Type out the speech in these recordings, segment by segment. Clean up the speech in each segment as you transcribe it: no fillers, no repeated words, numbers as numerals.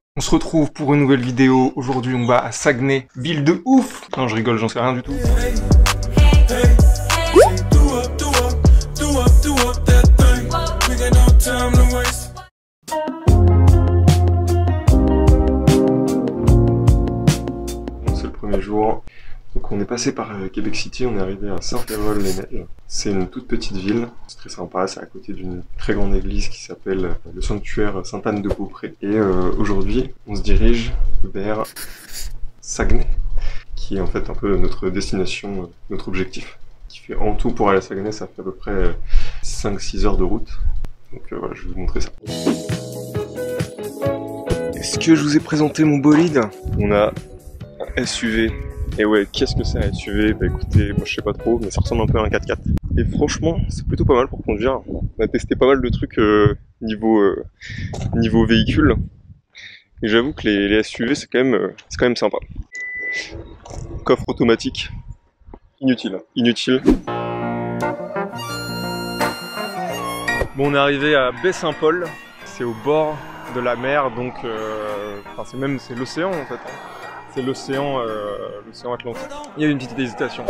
On se retrouve pour une nouvelle vidéo. Aujourd'hui, on va à Saguenay, ville de ouf. Non, je rigole, j'en sais rien du tout. C'est le premier jour. Donc on est passé par Québec City, on est arrivé à Saint-Férold-les-Neiges. C'est une toute petite ville, c'est très sympa, c'est à côté d'une très grande église qui s'appelle le sanctuaire Sainte-Anne-de-Beaupré. Et aujourd'hui, on se dirige vers Saguenay, qui est en fait un peu notre destination, notre objectif. Qui fait en tout pour aller à Saguenay, ça fait à peu près 5-6 heures de route. Donc voilà, je vais vous montrer ça. Est-ce que je vous ai présenté mon bolide? On a un SUV. Et ouais, qu'est-ce que c'est un SUV? Bah écoutez, moi je sais pas trop, mais ça ressemble un peu à un 4x4. Et franchement, c'est plutôt pas mal pour conduire. On a testé pas mal de trucs niveau véhicule. Et j'avoue que les SUV c'est quand même sympa. Coffre automatique, inutile. Bon, on est arrivé à Baie-Saint-Paul, c'est au bord de la mer, donc c'est l'océan en fait. C'est l'océan Atlantique. Il y a eu une petite hésitation.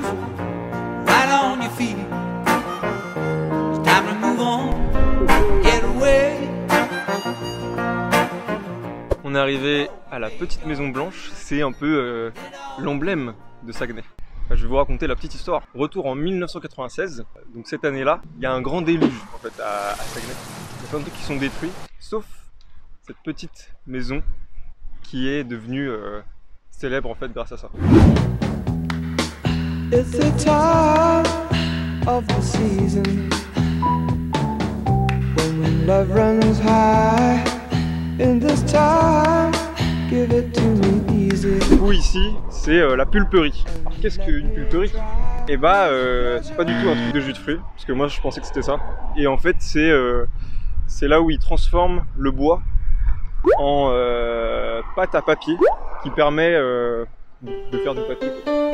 On est arrivé à la petite Maison Blanche, c'est un peu l'emblème de Saguenay. Enfin, je vais vous raconter la petite histoire. Retour en 1996, donc cette année-là, il y a un grand déluge en fait à Saguenay. Il y a plein de trucs qui sont détruits, sauf cette petite maison qui est devenue célèbre en fait grâce à ça. It's the time of the season when love runs high. In this time, give it to me easy. Du coup ici, c'est la pulperie. Qu'est-ce qu'une pulperie? Et bah, c'est pas du tout un truc de jus de fruits, parce que moi je pensais que c'était ça. Et en fait, c'est là où ils transforment le bois en pâte à papier qui permet de faire du papier.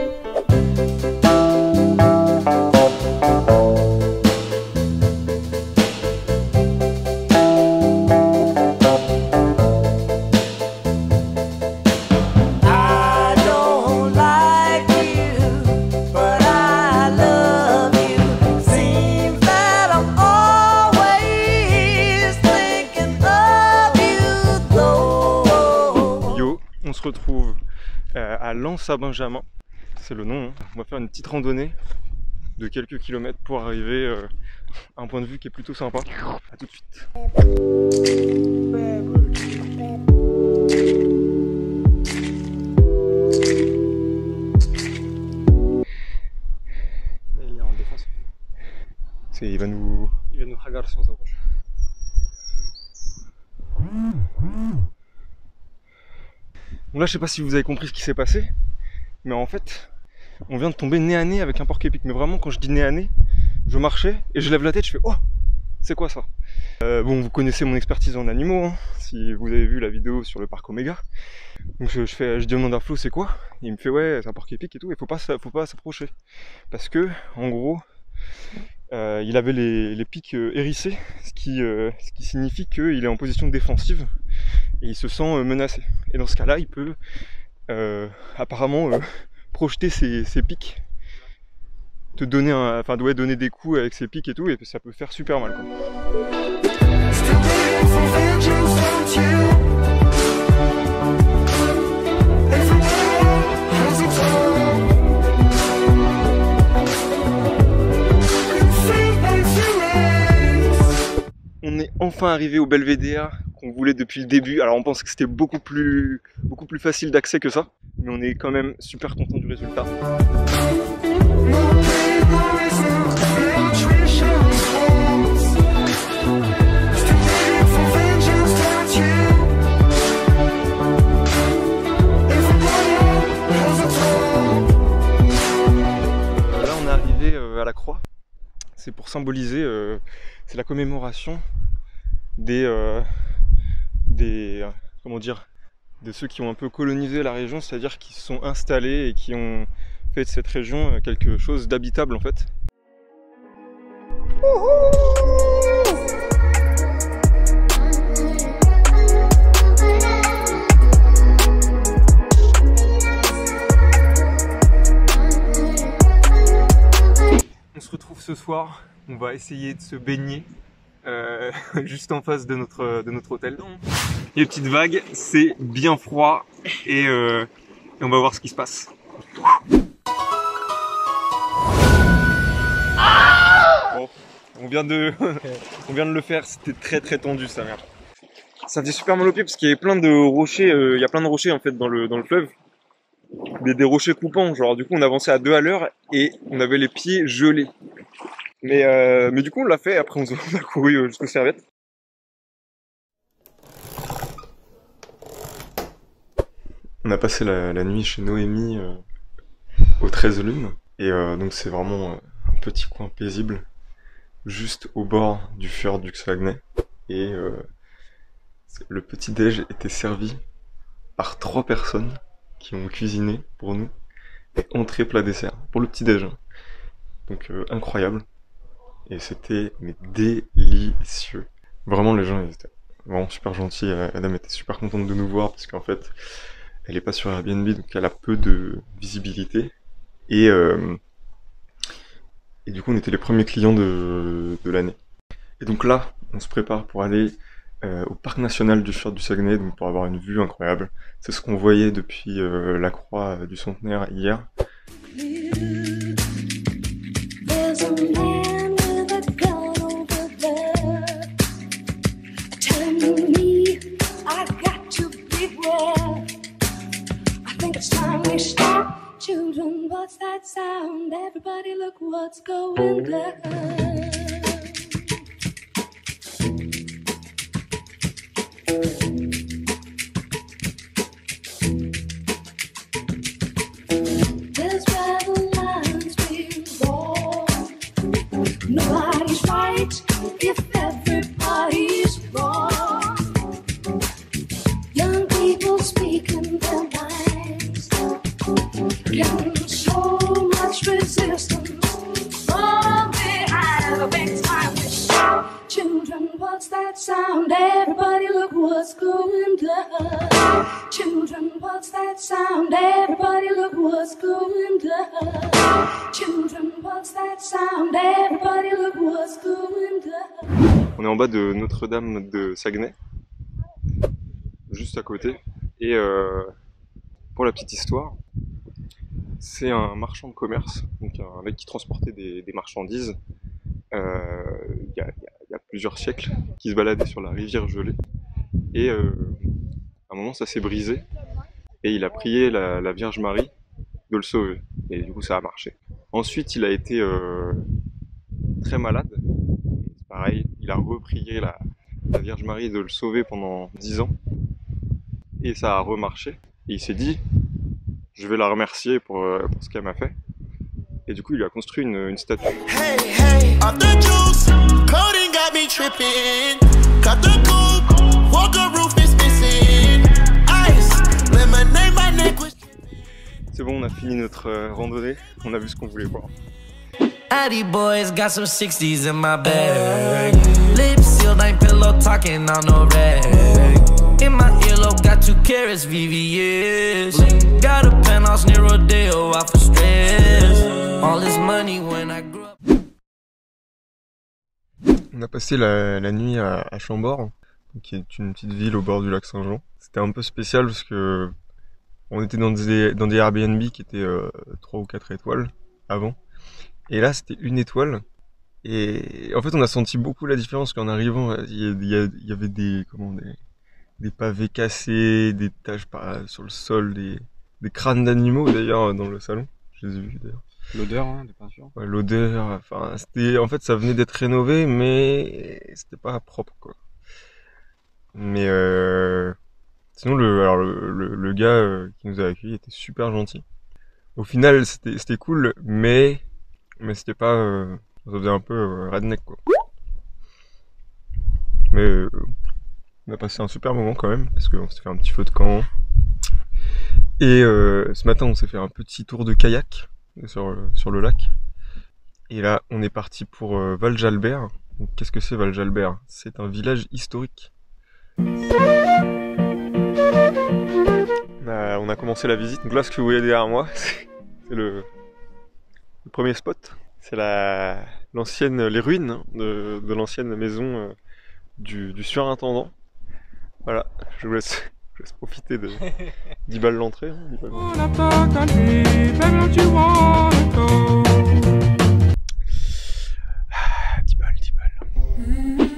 On se retrouve à Lens-Saint-Benjamin, c'est le nom. On va faire une petite randonnée de quelques kilomètres pour arriver à un point de vue qui est plutôt sympa. A tout de suite. Il est en défense. Il va nous hagar si on s'approche. Bon là je sais pas si vous avez compris ce qui s'est passé, mais en fait on vient de tomber nez à nez avec un porc-épic. Mais vraiment quand je dis nez à nez, je marchais et je lève la tête, je fais oh, c'est quoi ça? Bon, vous connaissez mon expertise en animaux, hein, si vous avez vu la vidéo sur le parc Oméga. Donc je dis au nom d'Arflo, c'est quoi? Il me fait ouais, c'est un porc-épic et tout, et faut pas s'approcher. Parce que en gros il avait les pics hérissés, ce qui signifie qu'il est en position défensive et il se sent menacé. Et dans ce cas-là, il peut apparemment projeter ses pics, te donner donner des coups avec ses pics et tout, et ça peut faire super mal, quoi. On est enfin arrivé au Belvédère qu'on voulait depuis le début. Alors on pense que c'était beaucoup plus facile d'accès que ça, mais on est quand même super content du résultat. Là on est arrivé à la croix. C'est pour symboliser, c'est la commémoration comment dire, de ceux qui ont un peu colonisé la région, c'est-à-dire qui se sont installés et qui ont fait de cette région quelque chose d'habitable en fait. soir, on va essayer de se baigner juste en face de notre hôtel. Les petites vagues, c'est bien froid et on va voir ce qui se passe. Bon, on vient de le faire, c'était très tendu ça, merde. Ça faisait super mal aux pieds parce qu'il y avait plein de rochers, il y a plein de rochers en fait dans le fleuve. Des rochers coupants, genre du coup on avançait à 2 à l'heure et on avait les pieds gelés. Mais du coup on l'a fait, après on a couru jusqu'aux serviettes. On a passé la nuit chez Noémie au 13 Lunes et donc c'est vraiment un petit coin paisible juste au bord du fjord du Saguenay et le petit déj était servi par 3 personnes qui ont cuisiné pour nous et entrée plat dessert pour le petit déj. Donc incroyable et c'était mais délicieux. Vraiment les gens ils étaient vraiment super gentils. Adam était super contente de nous voir parce qu'en fait elle est pas sur Airbnb donc elle a peu de visibilité et du coup on était les premiers clients de l'année. Et donc là on se prépare pour aller au parc national du fjord du Saguenay, donc pour avoir une vue incroyable. C'est ce qu'on voyait depuis la croix du centenaire hier. Children, what's that sound? Everybody look what's going down. There's where the lines being drawn. Nobody's right if everybody's wrong. Young people speaking their minds. Getting so much resistance from behind a big time to shout. Children, what's that sound? Everybody look what's going down. Children, what's that sound? Everybody look what's going down. Children, what's that sound? Everybody look what's going down. On est en bas de Notre-Dame de Saguenay, juste à côté. Et pour la petite histoire, c'est un marchand de commerce, donc un mec qui transportait des marchandises il y a plusieurs siècles, qui se baladait sur la rivière gelée. Et à un moment ça s'est brisé et il a prié la Vierge Marie de le sauver. Et du coup ça a marché. Ensuite il a été très malade. Pareil, il a reprié la Vierge Marie de le sauver pendant 10 ans. Et ça a remarché. Et il s'est dit, je vais la remercier pour ce qu'elle m'a fait. Et du coup, il lui a construit une statue. Hey, hey, off the juice, coding got me tripping. Cut the coupe, walker roof is missing. Ice, lemonade, my neck was... C'est bon, on a fini notre randonnée. On a vu ce qu'on voulait voir. Addy boys got some 60s in my bag. Lips sealed, ain't pillow talking on no rag. In my earlobe, got 2 carats, VVS. Got a penthouse near Rodeo, out for stress. All this money when I grew up. On a passé la nuit à Chambord, qui est une petite ville au bord du lac Saint-Jean. C'était un peu spécial parce que on était dans des Airbnb qui étaient 3 ou 4 étoiles avant. Et là, c'était 1 étoile. Et en fait, on a senti beaucoup la différence qu'en arrivant, il y avait des pavés cassés, des taches sur le sol, des crânes d'animaux d'ailleurs dans le salon. Je les ai vus d'ailleurs. L'odeur, hein, des peintures. Ouais, l'odeur, enfin, en fait, ça venait d'être rénové, mais c'était pas propre, quoi. Mais sinon, le gars qui nous a accueillis était super gentil. Au final, c'était cool, mais c'était pas, ça faisait un peu redneck, quoi. Mais on a passé un super moment quand même, parce qu'on s'est fait un petit feu de camp. Et ce matin, on s'est fait un petit tour de kayak sur le lac. Et là, on est parti pour Val-Jalbert. Donc, qu'est-ce que c'est Val-Jalbert? C'est un village historique. On a commencé la visite. Donc là, ce que vous voyez derrière moi, c'est le premier spot. C'est les ruines hein, de l'ancienne maison du surintendant. Voilà, je vous laisse profiter de 10 balles l'entrée. Hein, 10 balles. 10 balles, 10 balles.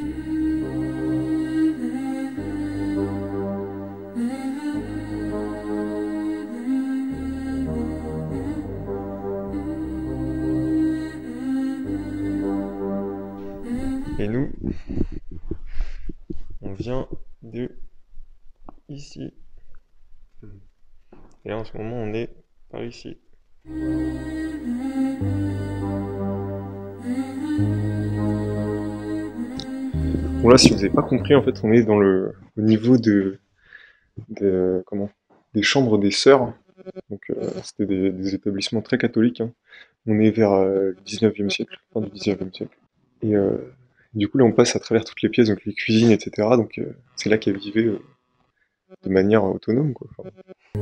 Et nous, on vient de ici. Et là, en ce moment, on est par ici. Bon là, si vous n'avez pas compris, en fait, on est au niveau des chambres des sœurs. Donc, c'était des établissements très catholiques. Hein. On est vers le 19e siècle, fin du 19e siècle. Et du coup, là, on passe à travers toutes les pièces, donc les cuisines, etc. Donc, c'est là qu'elles vivaient de manière autonome, quoi. Enfin,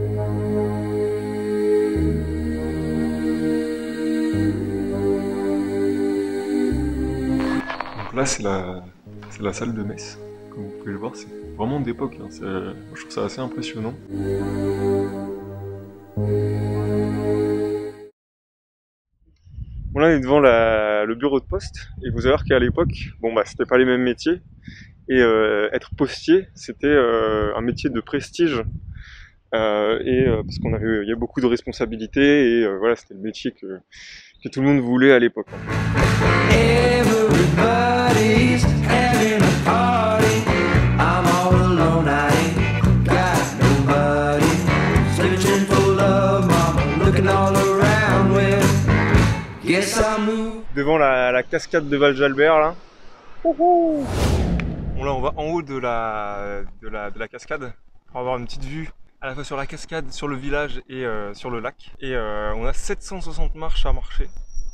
donc là, c'est la salle de messe. Comme vous pouvez le voir, c'est vraiment d'époque. Hein. Moi, je trouve ça assez impressionnant. Bon là, on est devant le bureau de poste, et vous allez voir qu'à l'époque, bon bah c'était pas les mêmes métiers, et être postier, c'était un métier de prestige, parce il y a beaucoup de responsabilités, et voilà, c'était le métier que tout le monde voulait à l'époque. Everybody's having a party. I'm all alone, I ain't got nobody. Searching for love, mama, looking all around with. Yes, I move. Devant la cascade de Valjalbert là. Bon là on va en haut de la cascade pour avoir une petite vue à la fois sur la cascade, sur le village et sur le lac. Et on a 760 marches à monter.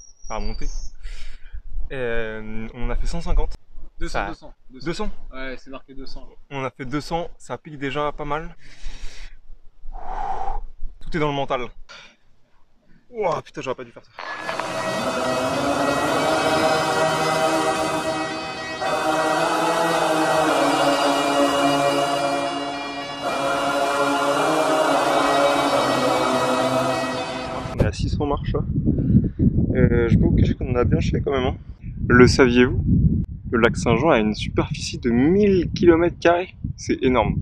Et on a fait 150. 200 Ouais, c'est marqué 200. On a fait 200, ça pique déjà pas mal. Tout est dans le mental. Ouah, putain, j'aurais pas dû faire ça. On est à 600 marches là. Je peux vous cacher qu'on en a bien chié quand même. Hein. Le saviez-vous? Le lac Saint-Jean a une superficie de 1000 km². C'est énorme.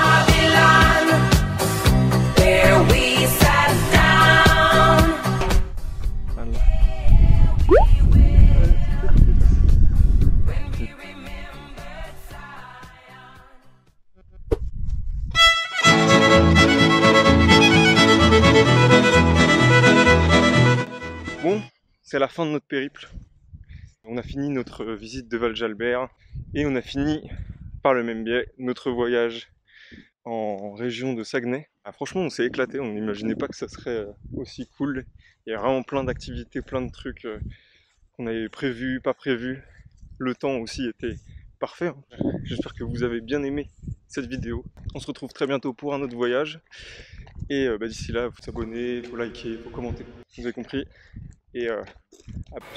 Bon, c'est la fin de notre périple. On a fini notre visite de Valjalbert et on a fini par le même biais notre voyage en région de Saguenay. Ah, franchement, on s'est éclaté, on n'imaginait pas que ça serait aussi cool. Il y a vraiment plein d'activités, plein de trucs qu'on avait prévus, pas prévus. Le temps aussi était parfait. Hein. J'espère que vous avez bien aimé cette vidéo. On se retrouve très bientôt pour un autre voyage. Et d'ici là, vous abonnez, vous likez, vous commentez. Vous avez compris. Et à plus.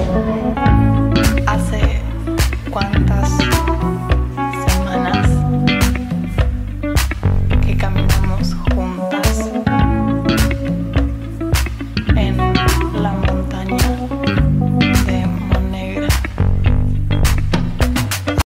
Hace cuántas semanas que caminamos juntos.